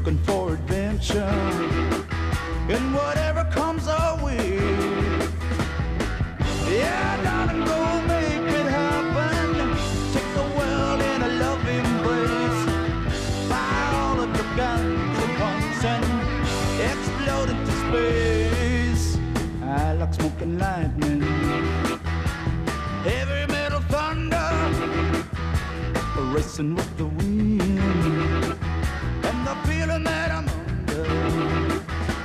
looking for adventure and whatever comes our way. Yeah, darling, go make it happen. Take the world in a loving embrace. Fire all of your guns at once and explode into space. I like smoking lightning, heavy metal thunder, racing with the wind, and the feeling that I'm under.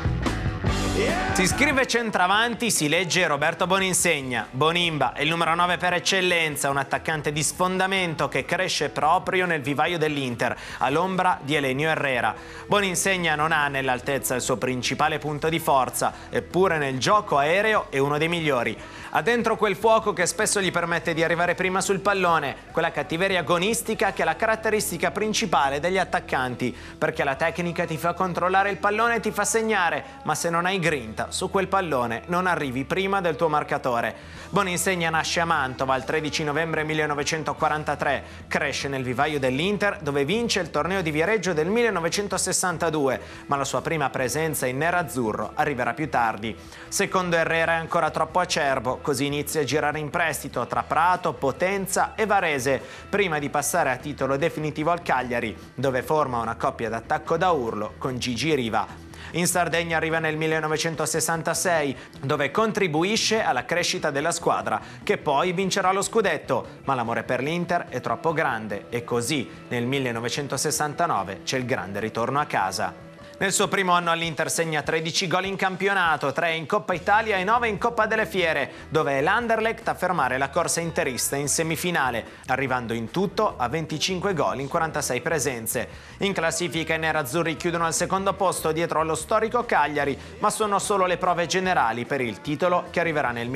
Yeah. Si scrive centravanti, si legge Roberto Boninsegna. Bonimba è il numero 9 per eccellenza, un attaccante di sfondamento che cresce proprio nel vivaio dell'Inter, all'ombra di Elenio Herrera. Boninsegna non ha nell'altezza il suo principale punto di forza, eppure nel gioco aereo è uno dei migliori. Ha dentro quel fuoco che spesso gli permette di arrivare prima sul pallone, quella cattiveria agonistica che è la caratteristica principale degli attaccanti, perché la tecnica ti fa controllare il pallone e ti fa segnare, ma se non hai grinta su quel pallone non arrivi prima del tuo marcatore. Boninsegna nasce a Mantova il 13 novembre 1943, cresce nel vivaio dell'Inter dove vince il torneo di Viareggio del 1962, ma la sua prima presenza in nerazzurro arriverà più tardi. Secondo Herrera è ancora troppo acerbo, così inizia a girare in prestito tra Prato, Potenza e Varese, prima di passare a titolo definitivo al Cagliari, dove forma una coppia d'attacco da urlo con Gigi Riva. In Sardegna arriva nel 1966, dove contribuisce alla crescita della squadra, che poi vincerà lo scudetto, ma l'amore per l'Inter è troppo grande e così nel 1969 c'è il grande ritorno a casa. Nel suo primo anno all'Inter segna 13 gol in campionato, 3 in Coppa Italia e 9 in Coppa delle Fiere, dove è l'Anderlecht a fermare la corsa interista in semifinale, arrivando in tutto a 25 gol in 46 presenze. In classifica i nerazzurri chiudono al secondo posto dietro allo storico Cagliari, ma sono solo le prove generali per il titolo che arriverà nel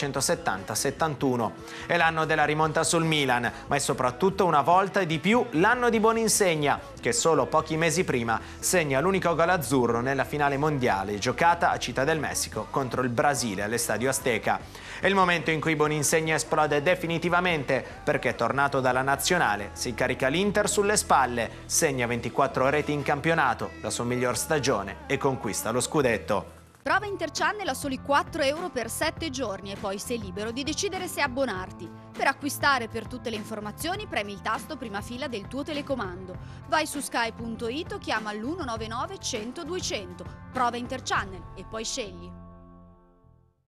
1970-71. È l'anno della rimonta sul Milan, ma è soprattutto una volta e di più l'anno di Boninsegna, che solo pochi mesi prima segna l'unico gol azzurro nella finale mondiale giocata a Città del Messico contro il Brasile all'Estadio Azteca. È il momento in cui Boninsegna esplode definitivamente perché, tornato dalla nazionale, si carica l'Inter sulle spalle, segna 24 reti in campionato, la sua miglior stagione e conquista lo scudetto. Prova Interchannel a soli 4 euro per 7 giorni e poi sei libero di decidere se abbonarti. Per acquistare, per tutte le informazioni, premi il tasto prima fila del tuo telecomando. Vai su sky.it o chiama l'199 100 200. Prova Interchannel e poi scegli.